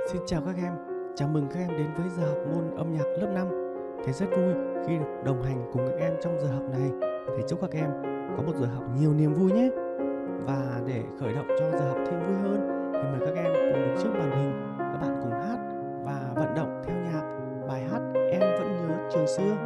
Xin chào các em, chào mừng các em đến với giờ học môn âm nhạc lớp 5. Thầy rất vui khi được đồng hành cùng các em trong giờ học này. Thầy chúc các em có một giờ học nhiều niềm vui nhé. Và để khởi động cho giờ học thêm vui hơn thì mời các em cùng đứng trước màn hình, các bạn cùng hát và vận động theo nhạc bài hát Em Vẫn Nhớ Trường Xưa.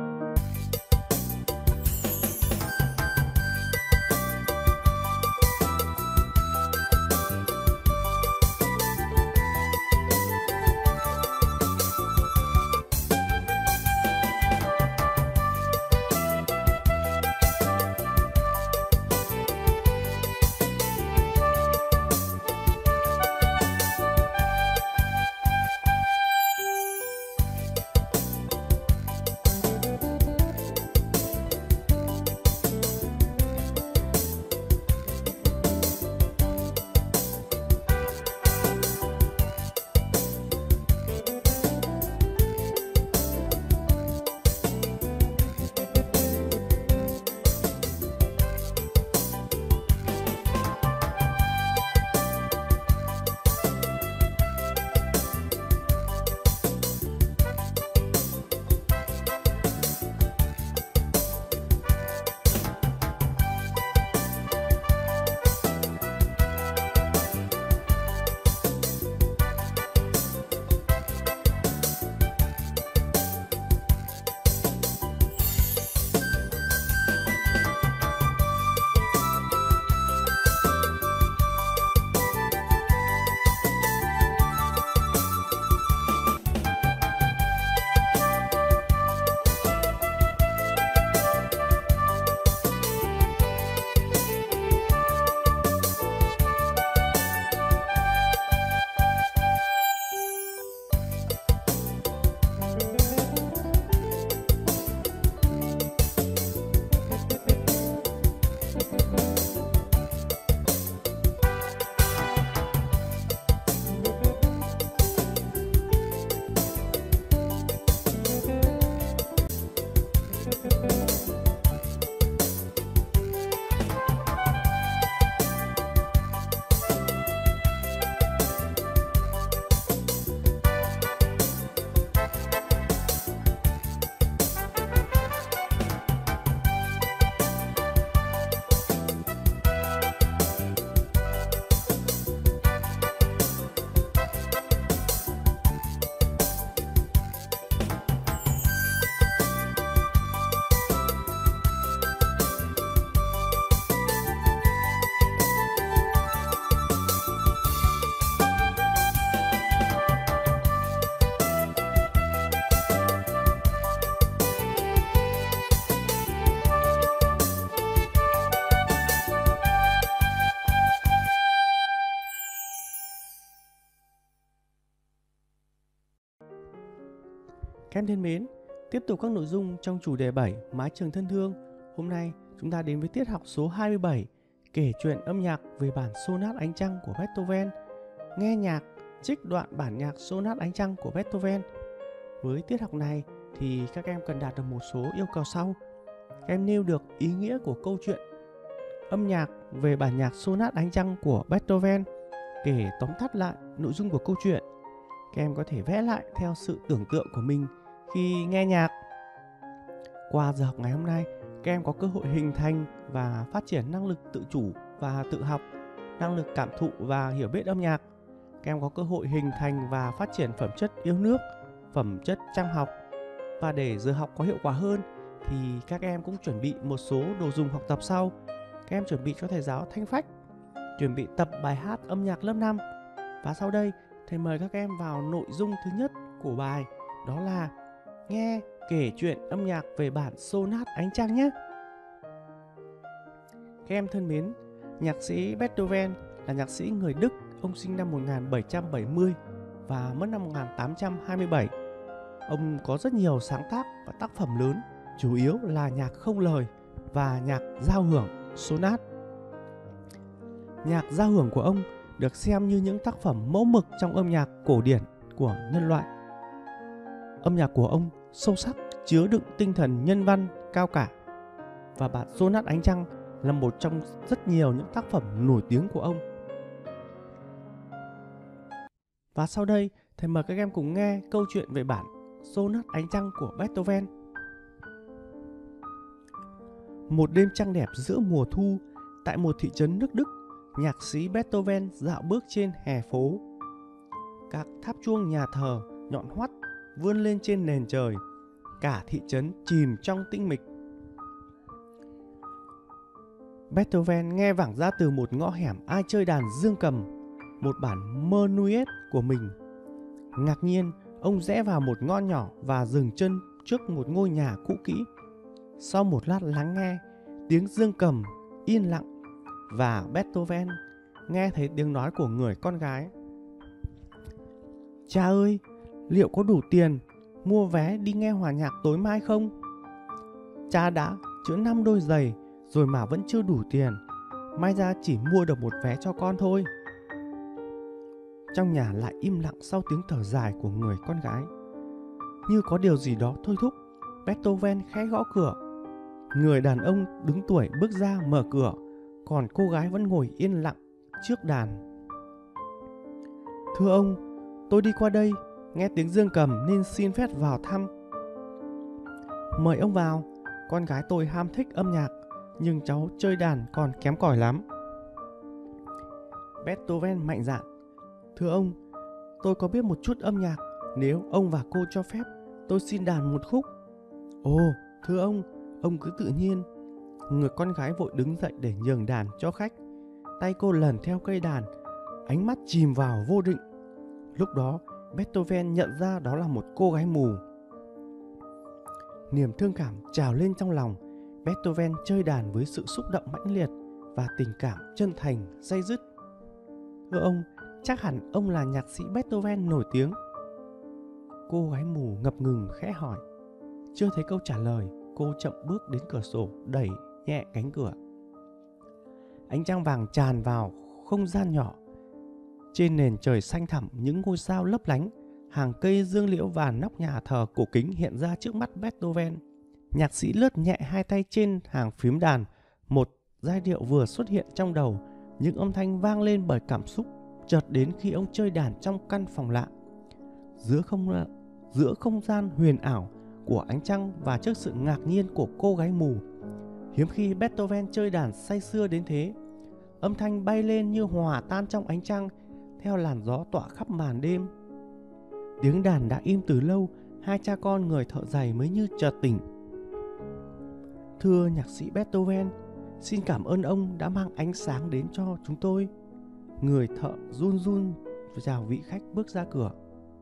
Các em thân mến, tiếp tục các nội dung trong chủ đề 7 Mái trường thân thương. Hôm nay chúng ta đến với tiết học số 27 kể chuyện âm nhạc về bản Sonat Ánh Trăng của Beethoven. Nghe nhạc trích đoạn bản nhạc Sonat Ánh Trăng của Beethoven. Với tiết học này thì các em cần đạt được một số yêu cầu sau. Các em nêu được ý nghĩa của câu chuyện âm nhạc về bản nhạc Sonat Ánh Trăng của Beethoven, kể tóm tắt lại nội dung của câu chuyện. Các em có thể vẽ lại theo sự tưởng tượng của mình khi nghe nhạc. Qua giờ học ngày hôm nay, các em có cơ hội hình thành và phát triển năng lực tự chủ và tự học, năng lực cảm thụ và hiểu biết âm nhạc. Các em có cơ hội hình thành và phát triển phẩm chất yêu nước, phẩm chất chăm học. Và để giờ học có hiệu quả hơn thì các em cũng chuẩn bị một số đồ dùng học tập sau. Các em chuẩn bị cho thầy giáo Thanh Phách, chuẩn bị tập bài hát âm nhạc lớp 5. Và sau đây thầy mời các em vào nội dung thứ nhất của bài, đó là nghe kể chuyện âm nhạc về bản Sonat Ánh Trăng nhé. Các em thân mến, nhạc sĩ Beethoven là nhạc sĩ người Đức. Ông sinh năm 1770 và mất năm 1827. Ông có rất nhiều sáng tác và tác phẩm lớn, chủ yếu là nhạc không lời và nhạc giao hưởng sonat. Nhạc giao hưởng của ông được xem như những tác phẩm mẫu mực trong âm nhạc cổ điển của nhân loại. Âm nhạc của ông sâu sắc, chứa đựng tinh thần nhân văn cao cả. Và bản Sonat Ánh Trăng là một trong rất nhiều những tác phẩm nổi tiếng của ông. Và sau đây Thầy mời các em cùng nghe câu chuyện về bản Sonat Ánh Trăng của Beethoven. Một đêm trăng đẹp giữa mùa thu, tại một thị trấn nước Đức, nhạc sĩ Beethoven dạo bước trên hè phố. Các tháp chuông nhà thờ nhọn hoắt vươn lên trên nền trời, cả thị trấn chìm trong tĩnh mịch. Beethoven nghe vẳng ra từ một ngõ hẻm ai chơi đàn dương cầm một bản Menuet của mình. Ngạc nhiên, ông rẽ vào một ngõ nhỏ và dừng chân trước một ngôi nhà cũ kỹ. Sau một lát lắng nghe, tiếng dương cầm yên lặng và Beethoven nghe thấy tiếng nói của người con gái. Cha ơi, liệu có đủ tiền mua vé đi nghe hòa nhạc tối mai không? Cha đã chữa 5 đôi giày rồi mà vẫn chưa đủ tiền. May ra chỉ mua được một vé cho con thôi. Trong nhà lại im lặng sau tiếng thở dài của người con gái. Như có điều gì đó thôi thúc, Beethoven khẽ gõ cửa. Người đàn ông đứng tuổi bước ra mở cửa, còn cô gái vẫn ngồi yên lặng trước đàn. Thưa ông, tôi đi qua đây, nghe tiếng dương cầm nên xin phép vào thăm. Mời ông vào, con gái tôi ham thích âm nhạc, nhưng cháu chơi đàn còn kém cỏi lắm. Beethoven mạnh dạn. Thưa ông, tôi có biết một chút âm nhạc, nếu ông và cô cho phép, tôi xin đàn một khúc. Ồ, thưa ông cứ tự nhiên. Người con gái vội đứng dậy để nhường đàn cho khách. Tay cô lần theo cây đàn, ánh mắt chìm vào vô định. Lúc đó, Beethoven nhận ra đó là một cô gái mù. Niềm thương cảm trào lên trong lòng. Beethoven chơi đàn với sự xúc động mãnh liệt và tình cảm chân thành, day dứt. Thưa ông, chắc hẳn ông là nhạc sĩ Beethoven nổi tiếng. Cô gái mù ngập ngừng khẽ hỏi. Chưa thấy câu trả lời, cô chậm bước đến cửa sổ, đẩy nhẹ cánh cửa. Ánh trăng vàng tràn vào không gian nhỏ. Trên nền trời xanh thẳm, những ngôi sao lấp lánh, hàng cây dương liễu và nóc nhà thờ cổ kính hiện ra trước mắt Beethoven. Nhạc sĩ lướt nhẹ hai tay trên hàng phím đàn. Một giai điệu vừa xuất hiện trong đầu. Những âm thanh vang lên bởi cảm xúc chợt đến khi ông chơi đàn trong căn phòng lạ. Giữa không gian huyền ảo của ánh trăng và trước sự ngạc nhiên của cô gái mù, hiếm khi Beethoven chơi đàn say sưa đến thế. Âm thanh bay lên như hòa tan trong ánh trăng, theo làn gió tỏa khắp màn đêm. Tiếng đàn đã im từ lâu, hai cha con người thợ giày mới như chợt tỉnh. Thưa nhạc sĩ Beethoven, xin cảm ơn ông đã mang ánh sáng đến cho chúng tôi. Người thợ run run chào vị khách bước ra cửa.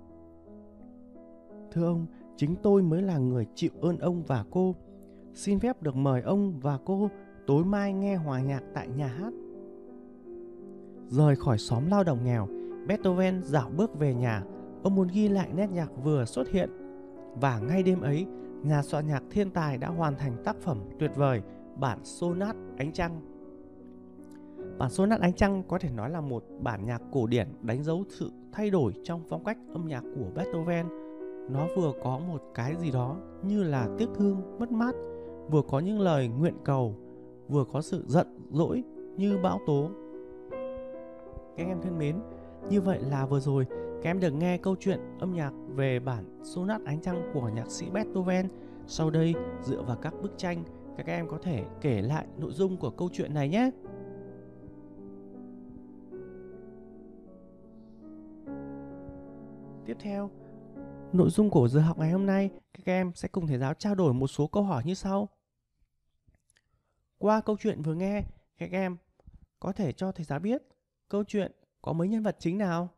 Thưa ông, chính tôi mới là người chịu ơn ông và cô. Xin phép được mời ông và cô tối mai nghe hòa nhạc tại nhà hát. Rời khỏi xóm lao động nghèo, Beethoven dạo bước về nhà. Ông muốn ghi lại nét nhạc vừa xuất hiện. Và ngay đêm ấy, nhà soạn nhạc thiên tài đã hoàn thành tác phẩm tuyệt vời, bản Sonat Ánh Trăng. Bản Sonat Ánh Trăng có thể nói là một bản nhạc cổ điển đánh dấu sự thay đổi trong phong cách âm nhạc của Beethoven. Nó vừa có một cái gì đó như là tiếc thương, mất mát, vừa có những lời nguyện cầu, vừa có sự giận dỗi như bão tố. Các em thân mến, như vậy là vừa rồi các em được nghe câu chuyện âm nhạc về bản Sonat Ánh Trăng của nhạc sĩ Beethoven. Sau đây, dựa vào các bức tranh, các em có thể kể lại nội dung của câu chuyện này nhé. Tiếp theo, nội dung của giờ học ngày hôm nay, các em sẽ cùng thầy giáo trao đổi một số câu hỏi như sau. Qua câu chuyện vừa nghe, các em có thể cho thầy giáo biết câu chuyện có mấy nhân vật chính nào?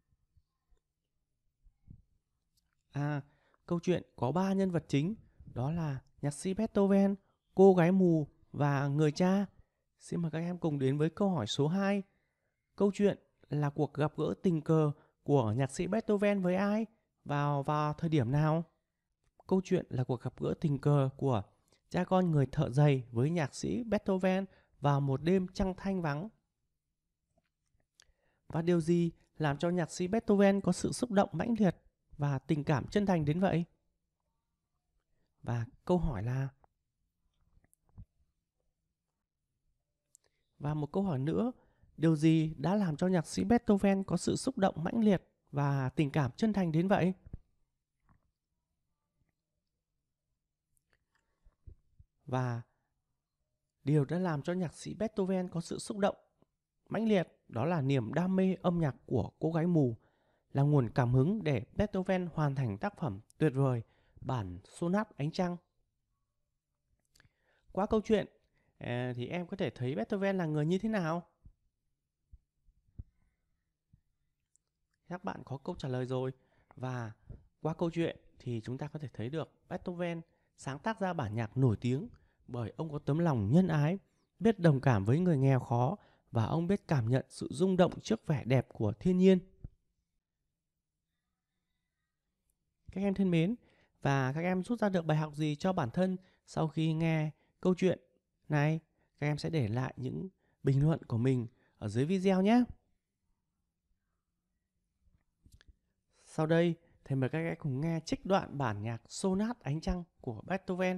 Câu chuyện có 3 nhân vật chính, đó là nhạc sĩ Beethoven, cô gái mù và người cha. Xin mời các em cùng đến với câu hỏi số 2. Câu chuyện là cuộc gặp gỡ tình cờ của nhạc sĩ Beethoven với ai? Vào thời điểm nào? Câu chuyện là cuộc gặp gỡ tình cờ của cha con người thợ giày với nhạc sĩ Beethoven vào một đêm trăng thanh vắng. Và điều gì làm cho nhạc sĩ Beethoven có sự xúc động mãnh liệt và tình cảm chân thành đến vậy? Và câu hỏi là và một câu hỏi nữa, điều gì đã làm cho nhạc sĩ Beethoven có sự xúc động mãnh liệt và tình cảm chân thành đến vậy? Và điều đã làm cho nhạc sĩ Beethoven có sự xúc động mãnh liệt đó là niềm đam mê âm nhạc của cô gái mù, là nguồn cảm hứng để Beethoven hoàn thành tác phẩm tuyệt vời bản Sonat Ánh Trăng. Qua câu chuyện thì em có thể thấy Beethoven là người như thế nào? Các bạn có câu trả lời rồi. Và qua câu chuyện thì chúng ta có thể thấy được Beethoven sáng tác ra bản nhạc nổi tiếng bởi ông có tấm lòng nhân ái, biết đồng cảm với người nghèo khó và ông biết cảm nhận sự rung động trước vẻ đẹp của thiên nhiên. Các em thân mến, và các em rút ra được bài học gì cho bản thân sau khi nghe câu chuyện này? Các em sẽ để lại những bình luận của mình ở dưới video nhé. Sau đây, thầy mời các em cùng nghe trích đoạn bản nhạc Sonat Ánh Trăng của Beethoven.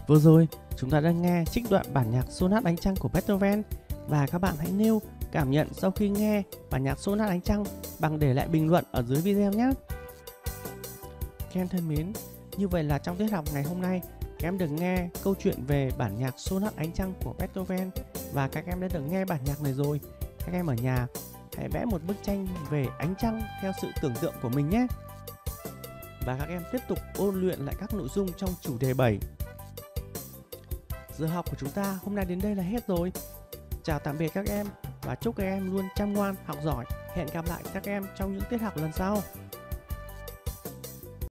Vừa rồi, chúng ta đã nghe trích đoạn bản nhạc Sonat Ánh Trăng của Beethoven và các bạn hãy nêu cảm nhận sau khi nghe bản nhạc Sonat Ánh Trăng bằng để lại bình luận ở dưới video nhé. Các em thân mến, như vậy là trong tiết học ngày hôm nay, các em được nghe câu chuyện về bản nhạc Sonat Ánh Trăng của Beethoven và các em đã được nghe bản nhạc này rồi. Các em ở nhà hãy vẽ một bức tranh về ánh trăng theo sự tưởng tượng của mình nhé. Và các em tiếp tục ôn luyện lại các nội dung trong chủ đề 7. Giờ học của chúng ta hôm nay đến đây là hết rồi. Chào tạm biệt các em và chúc các em luôn chăm ngoan, học giỏi. Hẹn gặp lại các em trong những tiết học lần sau.